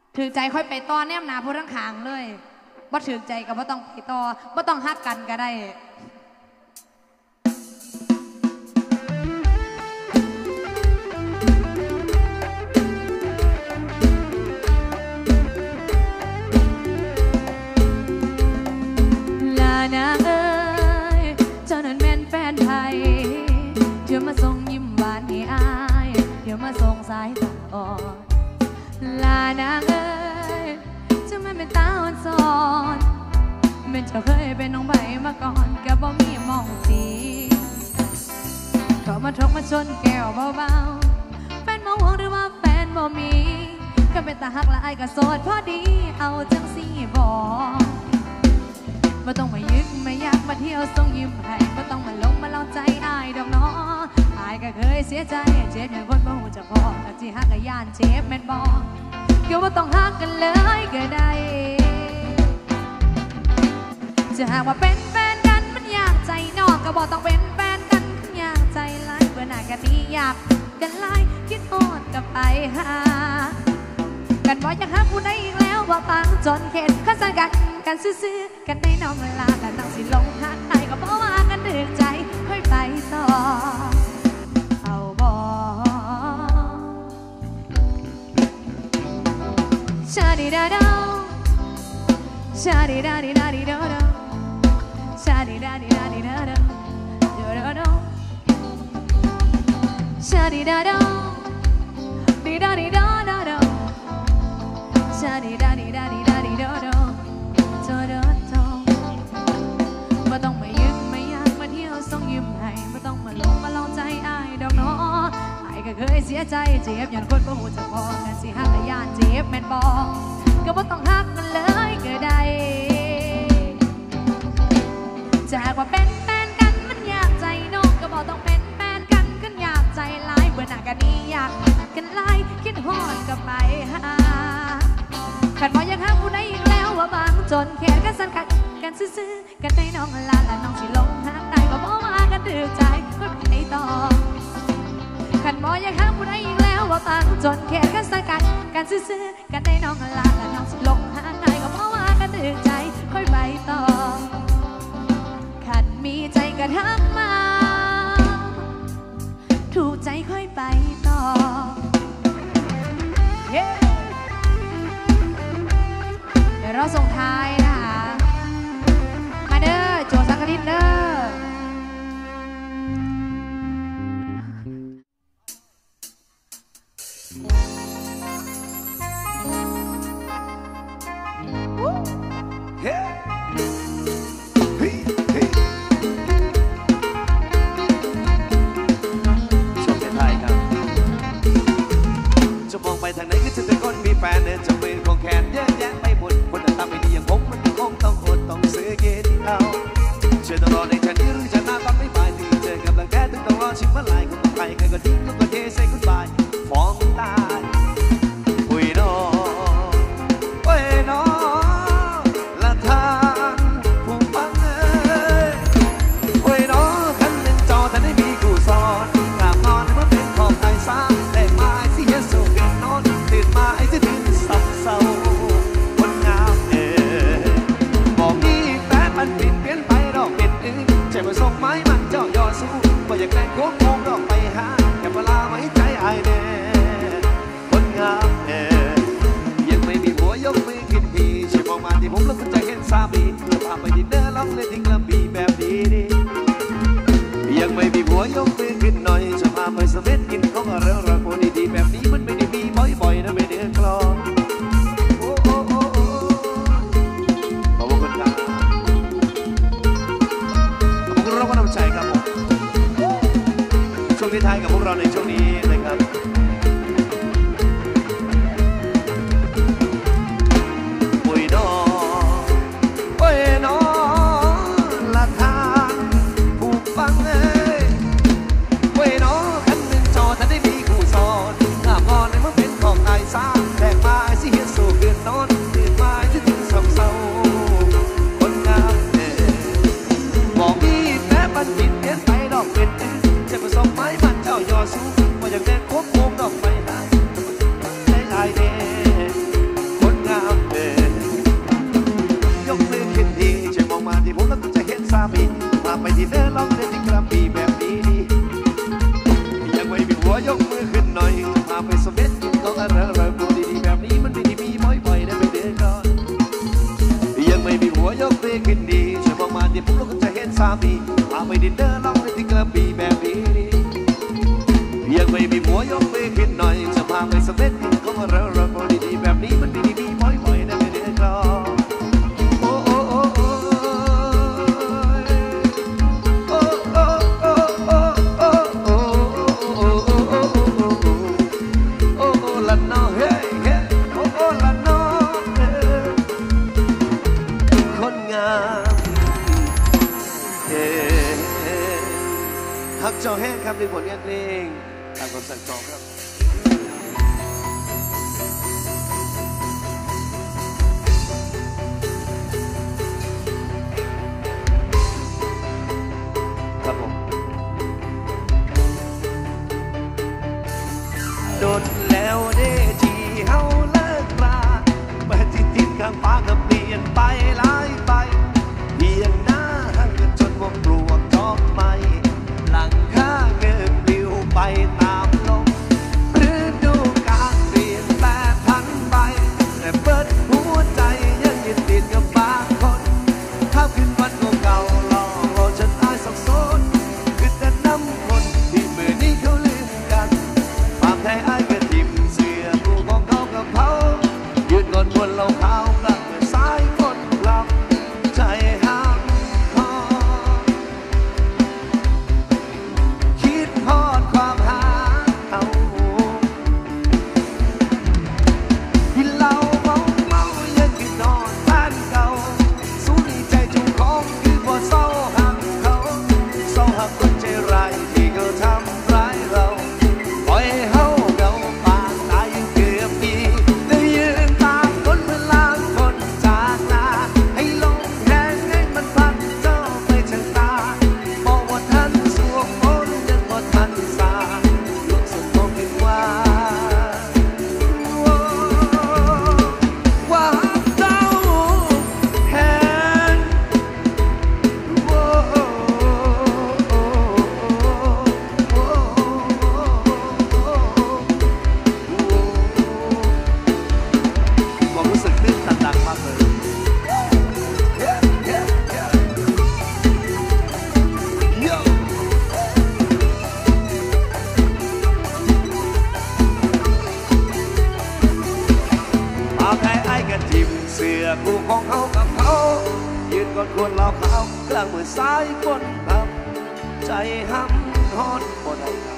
ถือใจค่อยไปต่อแนมหนาผู้ทั้งขางเลยบ่ถือใจก็บ่ต้องไปต่อบ่ต้องฮักกันก็ได้ลานางเอ้ยเจ้านั้นแม่นแฟนไทยเดี๋ยวมาส่งยิ้มหวานให้อายเดี๋ยวมาส่งสายตาอ่อนลานางเอ้ยเจ้าแม่เป็นตาอ่อนสอนแม่เจ้าเคยเป็นน้องใบมาก่อนก็บ่มีมองสีเขามาทกมาชนแก้วเบาๆแฟนมองหวงหรือว่าแฟนบ่มีก็เป็นตาหักละอายก็โสดพอดีเอาจังสีบอกบ่ต้องมายึกมายักมาเที่ยวส่งยิ้มให้บ่ต้องมาลงมาลองใจอายดอกน้ออายก็เคยเสียใจเจ็บอย่างคนบ่ฮู้จักพอก็สิฮักก็ย่านเจ็บแม่นบ่ก็บ่ต้องฮักกันเลยก็ได้จะหากว่าเป็นแฟนกันมันอยากใจนอกก็บ่ต้องเป็นแฟนกันอยากใจลายเบื่อหน่ายกันนี้อยากกันลายคิดฮอดก็ไปหากันบ่อยากหาผู้ใดอีกแล้วว่าปังจนเข็ดข้าสั่งกันซื่อๆกันได้น้องเวลาแล้วน้องสิลงหักใครก็เพราะว่ากันดึกใจค่อยไปต่อเอาบ่ชาดิดาดาชาดิดาดิดาดิดาดาชาดิดาดิดาดิดาดาดาดาชาดิดาดาดิดาดิดาดาดาชาดิดาดิดาดิดาดิดาดาบ่ต้องมายึกมายักมาเที่ยวส่งยิ้มให้บ่ต้องมาลงมาลองใจอายดอกน้ออายก็เคยเสียใจเจ็บอย่างคนบ่ฮู้จักพอกันสิฮักแต่ย่านเจ็บแม่นบ่ก็บ่ต้องฮักกันเลยก็ได้จะหากว่าเป็นแฟนกันมันอยากใจน้องก็บ่ต้องเป็นแฟนกันกันอยากใจลายเบื่อหน่ายกันนี้อยากกันลายคิดฮอดก็ไปหาขันบ่อยากหาผู้ใดอีกแล้วว่าบางจนแค่กันสั่นกันซื่อๆกันได้น้องลาและน้องสิลงหักได้ก็บอกว่ากันดื้อใจก็ไปต่อขันบ่อยากหาผู้ใดอีกแล้วว่าบางจนแค่กันสั่นกันซื่อๆกันได้น้องลาและน้องสิลงหักได้ก็บอกว่ากันดื้อใจค่อยไปต่อขันมีใจก็ทักมาถูกใจค่อยไปต่อเดี๋ยวเราส่งท้ายนะคะมาเด้อโจสักลินเด้อไปทางไหนก็จะเป็นคนมีแฟนจะเป็นของแคนเยอะแยะไปหมดคนแต่ตาไม่ดีอย่างผมมันคงต้องอดต้องซื้อเย็นเอาเชื่อตลอดในฉันนี้หรือจะหน้าบังไม่บายที่เจอกำลังแก้ถึงต้องรอชิมเมื่อไรคนต้องไปใครก็ทิ้งก็เทใส่คุณบายฟ้องตายคุยน้องโอ้ยน้องละทางผู้ฟังโอ้ยน้องคันหนึ่งจอท่านได้มีกูสอนกราบนอนเมื่อเป็นของไทยสามแต่มาสิเยสุตื่นมาไอ้ที่ตื่นสับเศร้าคนงามบอกนี่แฟนมันเปลี่ยนไปดอกเป็นอื่นใจมาส่งไม้มันเจ้ายอสู้ว่าอยากได้โค้งโค้งดอกไปหาแค่เวลาไว้ใจไอ้แน่คนงามยังไม่มีหัวยกมือขึ้นทีช่วยมองมาที่ผมแล้วคุณจะเห็นสามีเพื่อพาไปดินเนอร์ล่องเล่นที่กระบี่แบบดียังไม่มีหัวยกมือขึ้นหน่อยจะพาไปสเม็ดกินของเรื่องราวดีๆแบบนี้มันไม่ได้มีบ่อยๆนะไม่เดือดกลอนโอ้โอ้โอ้โอ้ขอบคุณครับขอบคุณเราก็นำใจครับผมช่วงที่ท้ายกับพวกเราในช่วงนี้นะครับโอ้ยน้องโอ้ยน้องละทางผู้ฟังสามีพาไปดินเนอร์ลองในที่กระบี่แบบนี้ยังไม่มีผัวยกมือขึ้นหน่อยจะพาไปสเปนก็มาเราดีๆแบบนี้มันดีๆบ่อยๆนะไม่ได้กรอโอ้โอ้โอ้โอ้โอ้โอ้โอ้โอ้โอ้โอ้โอ้ละน้อเฮ้เฮ้โอ้โอ้ละน้อคนงามฮักเจ้าแห้งครับในผลงานเพลงตามคำสั่งจองครับครับผมโดนแล้วเด้ที่เฮาเลิกราเมื่อที่ติดข้างฟ้าก็เปลี่ยนไปหลายไปเพียงหน้าหันกันจนว่าปลวกดอกไม้หลังข้าเงินปลิวไปตามลมฤดูกาลเปลี่ยนแปลผันไปแต่เปิดหัวใจยังยึดติดกับบางคนถ้าคืนวันเก่าๆหลอกฉันอายสับสนคือแต่น้ำคนที่เมื่อนี้เขาลืมกันความแท้อายก็ทิ่มเสื้อกูของเขากับเขายืนก่อนคนเราขาวกลับเมื่อสายฝนกลับใจห้ามพอคิดทอดความหาเอาที่เราเมายังคือนอนบ้านเก่าสู้ดีใจจุกของคือบ่เศร้าหักเขาเศร้าหักคนใจร้ายที่เขาทำร้ายเราปล่อยเฮาเงาปากตายอยู่เกือบปีได้ยืนตามคนเวลาคนจากหน้าให้ลงแทงให้มันพัดเจ้าไปทางตาบอกว่าท่านสวมมนต์ยังบ่ทันสาลูกสุดคงคิดว่าเจ้าแทนความรู้สึกตื้นตันดังมากเลยเอาแพ้ไอ้กันทิมเสื้อกูของเขากับเขายืนก่อนควรเราเขากลางมือซ้ายบนครับใจห้ำฮอดบนไหนครับ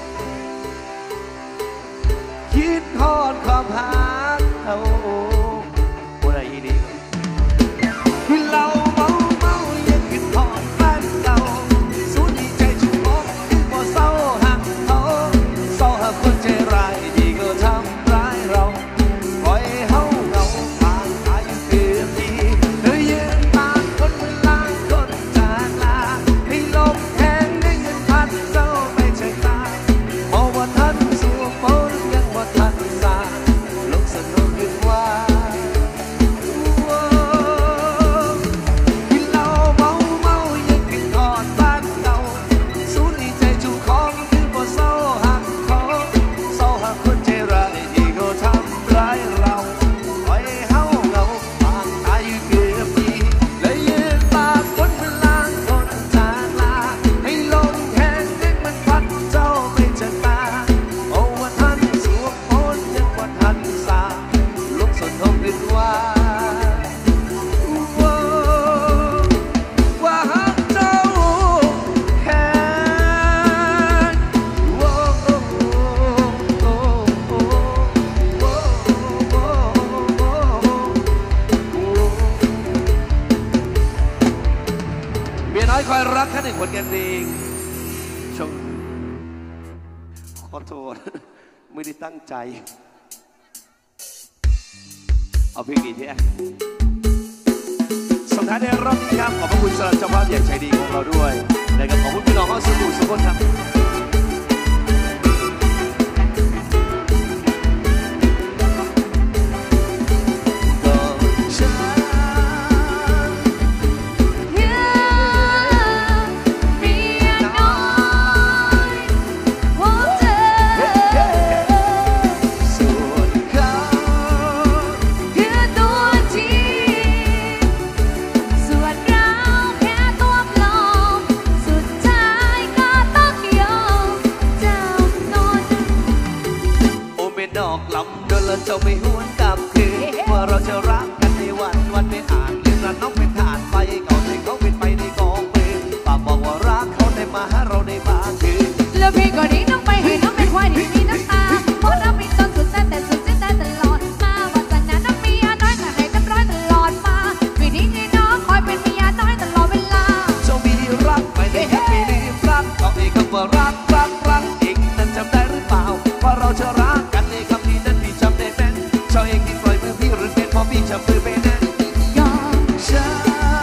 คิดฮอดความหาเขาบนไหนดีที่เราเมายังคิดฮอดบ้านเก่าสู้ดีใจชุบของคือบ่เศร้าหักเขาเศร้าหักคนใจร้ายที่ก็ทำร้ายเราปล่อยเฮาเงาผ่านอายุเกือบปีเธอยืนตามคนเวลาคนจากลาให้ลมแห้งได้เงินพัดเจ้าไปเชิญตาเพราะว่าท่านสวมมนต์ยังว่าท่านสาลงสนุกขึ้นว่าที่เราเมายังคิดทอดบ้านเก่าสู้ดีใจจุกของคือบ่เศร้าหักเขาเศร้าหักคนใจร้ายที่เขาทำร้ายเราปล่อยเฮาเงาผ่านอายุเกือบปีเลยยืนตากคนเวลาคนจากลาให้ลมแห้งให้มันพัดเจ้าไปจากตาโอ้ว่าท่านสวมมนต์ยังว่าท่านสาลุกสนทงขึ้นว่าฮักเจ้าแทนเมียน้อยคอยรักท่านในผลงานเพลงชมขอโทษไม่ได้ตั้งใจเอาเพลงดีที่สุดท้ายในรอบนี้ครับขอบพระคุณสำหรับเจ้าภาพอย่างใจดีของเราด้วยและก็ขอบคุณพี่น้องเข้าสู่สุขคนครับส่วนเราแค่ตัวปลอจะฟื้นไปนั้นยอมฉัน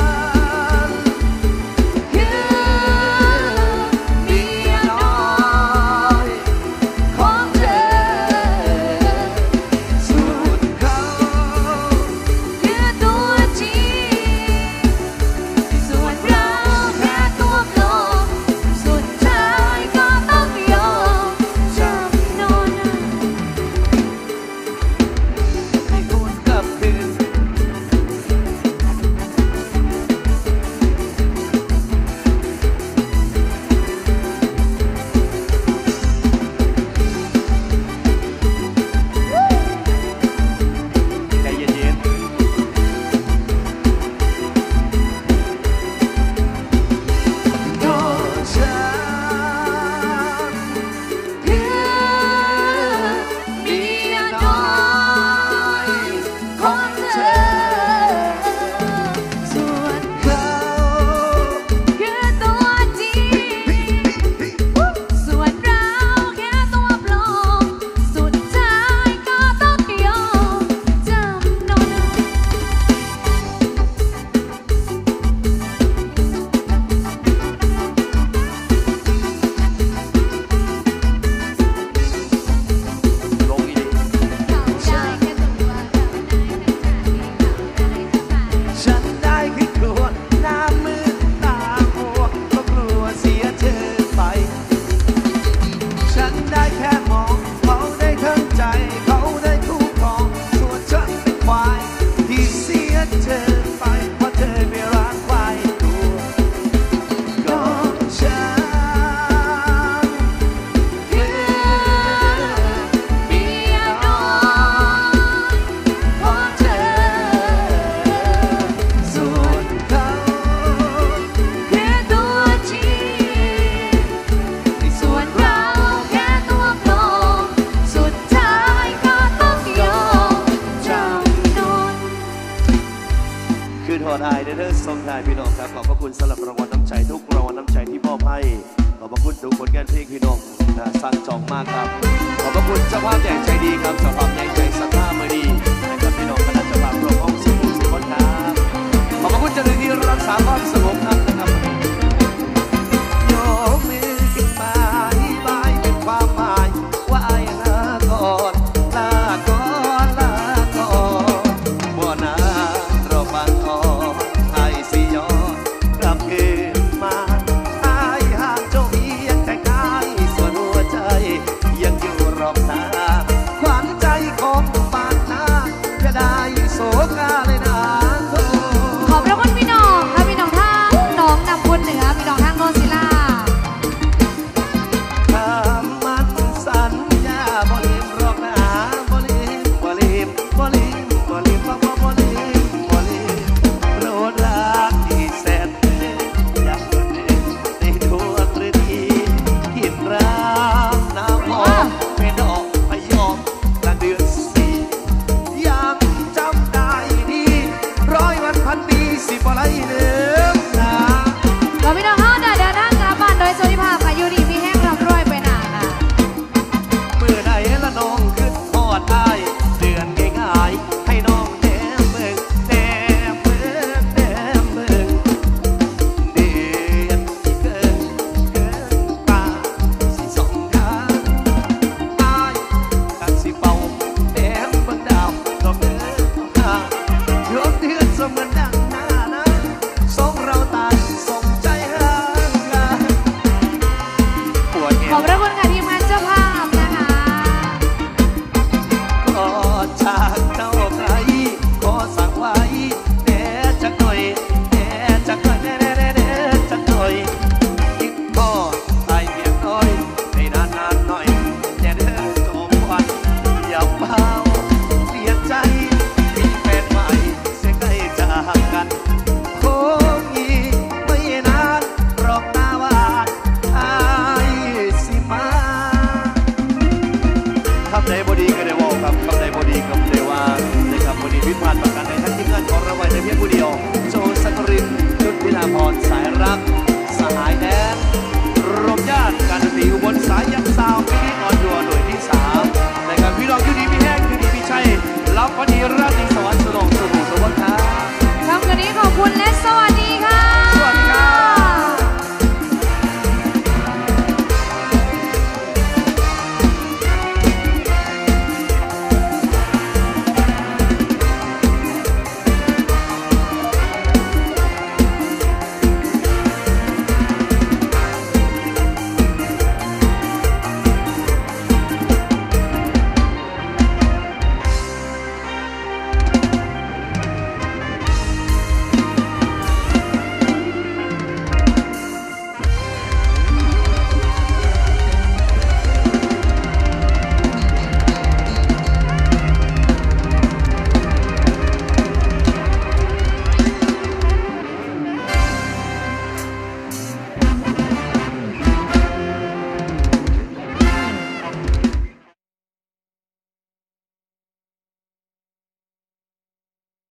ส่งท้ายพี่น้องครับขอบพระคุณสำหรับรางวัลน้ำใจทุกรางวัลน้ำใจที่มอบให้ขอบพระคุณทุกผลงานเพลงพี่น้องสั่งจองมากครับขอบพระคุณเจ้าภาพใหญ่ใจดีครับเจ้าภาพใหญ่ใจศรัทธาเมื่อดี